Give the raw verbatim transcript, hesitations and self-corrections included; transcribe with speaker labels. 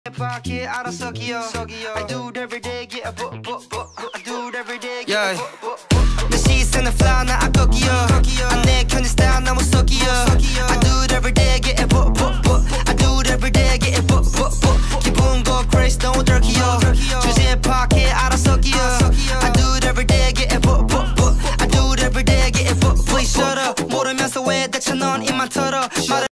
Speaker 1: Pocket out of Tokyo. I do it every day, get a book, book, book. I do it every day, get a book, book.